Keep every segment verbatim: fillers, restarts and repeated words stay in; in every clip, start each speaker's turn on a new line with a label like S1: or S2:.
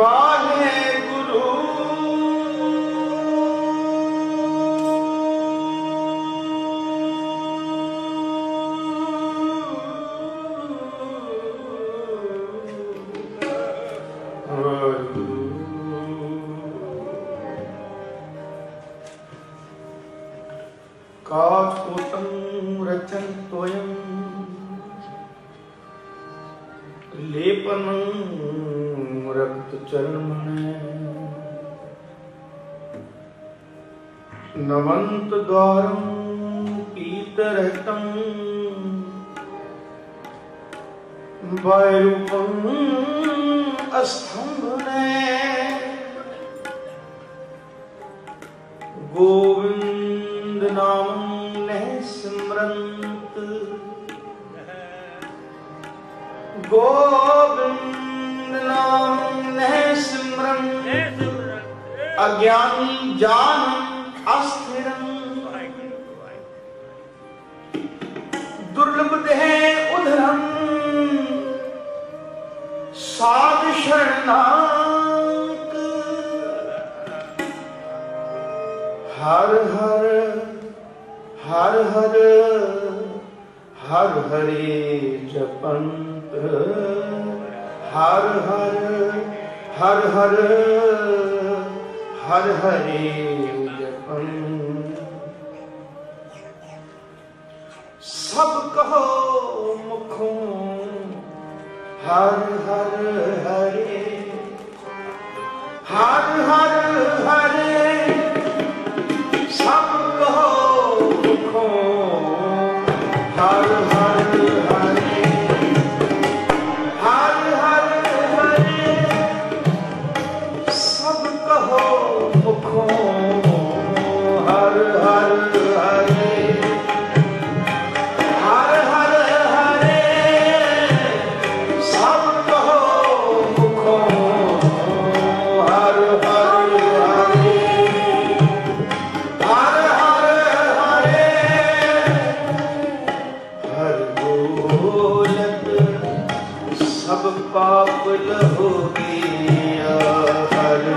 S1: नवंत द्वारम पीतरहितं वैरूपं स्तंभने गोविंद नाम ने सिमरंत गोविंद नाम ने सिमरंत अज्ञानी जान अस्थिरं दुर्लभ देह उधरं साध शरणाक हर हर हर हर हर हरे जपंत हर हर हर हर हर हरे सब कहो मुखों हर हर हरे हर हर हरे सब कहो मुखों हर हर हरे हर हर हरे सब कहो मुखों हर हर हरे हर हर हरे सब कहो मुखों हर हर हरे हर हर हरे हर बोलत सब पाप लहो गया हर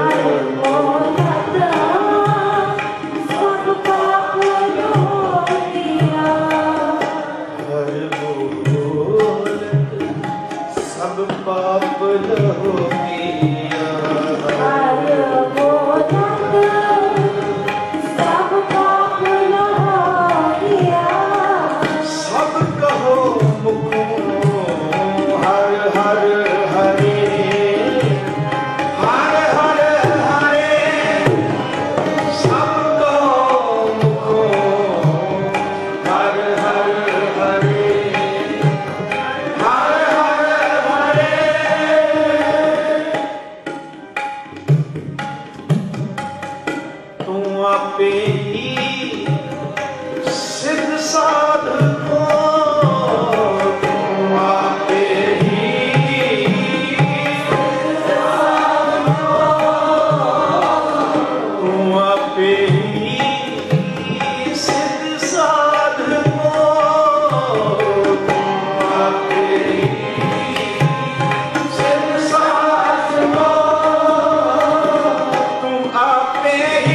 S1: पाप लहो गया हर बोलत सब पाप लहो गया सब कहो मुखों हर हर हरे हर हर हरे सब कहो मुखों हर हर हरे हर पे ही सिद्ध साधको तुम पे ही तुम पे ही सिद्ध साधको तुम पे ही सिद्ध साधको तुम आपे ही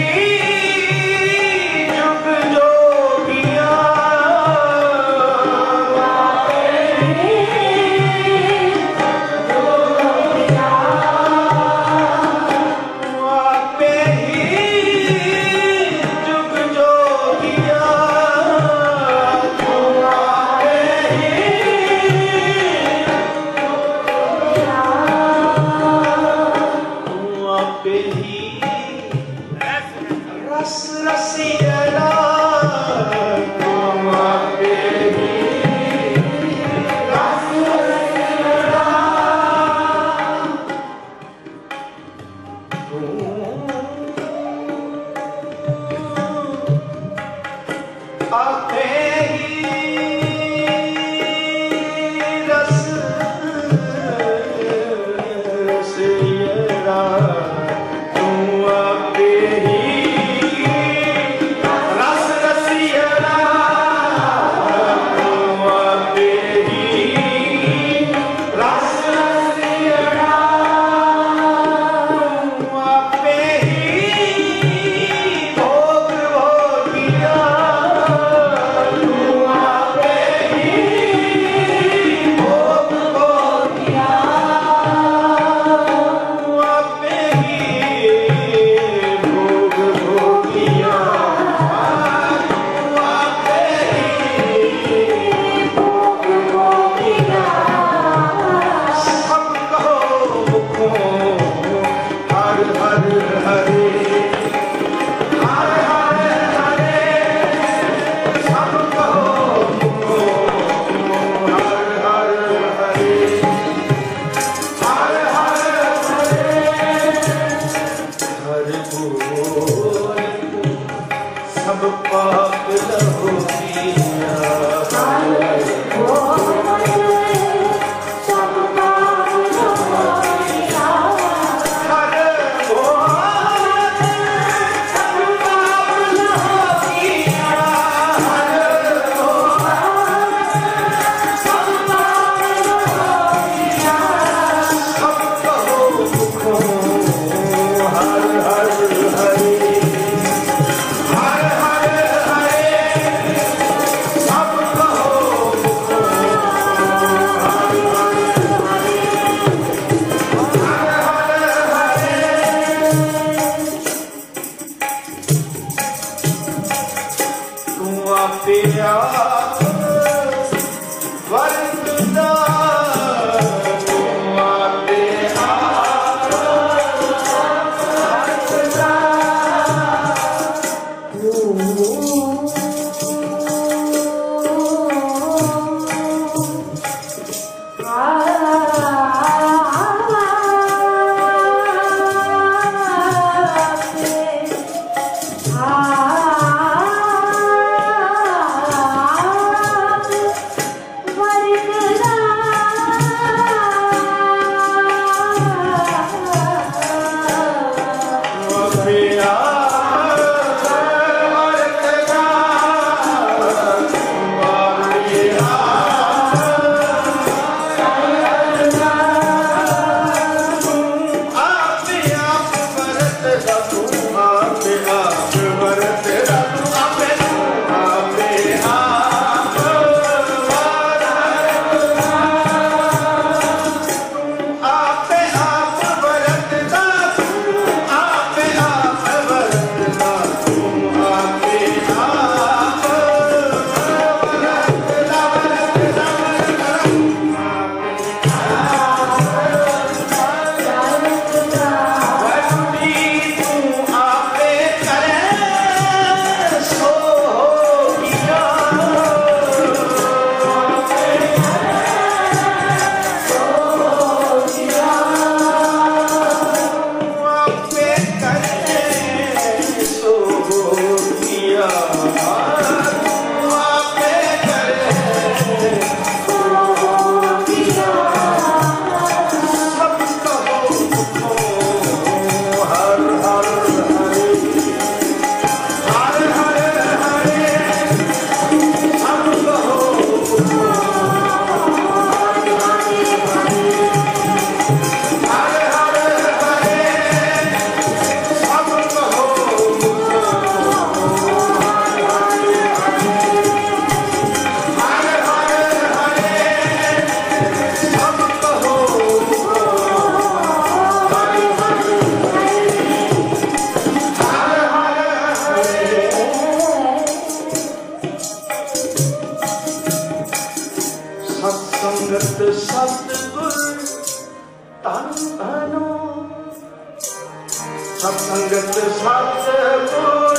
S1: सत्संगत सतगुर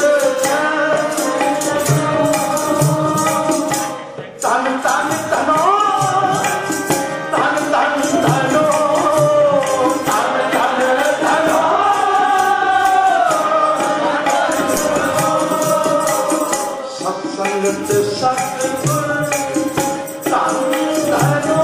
S1: तन तन तनो तन तन तनो तन तन तनो सत्संगत सतगुर तन तनो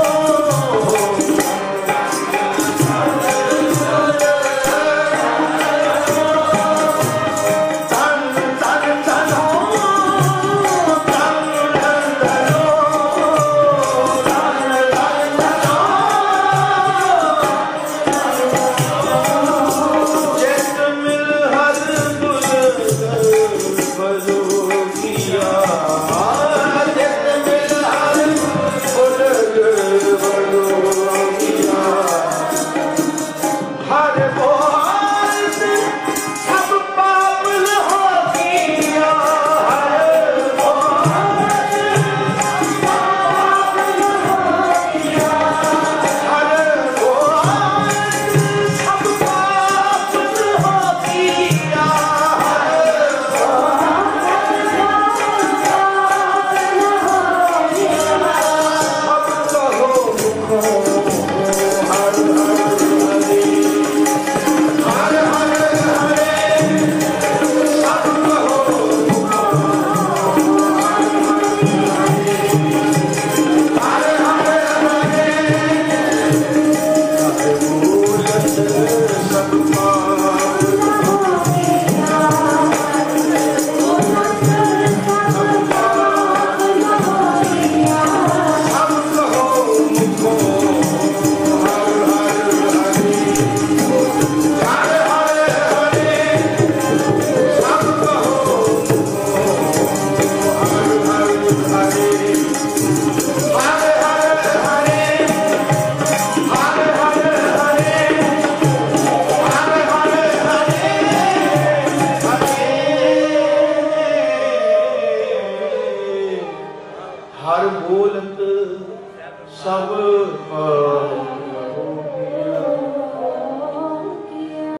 S1: हर बोलत सब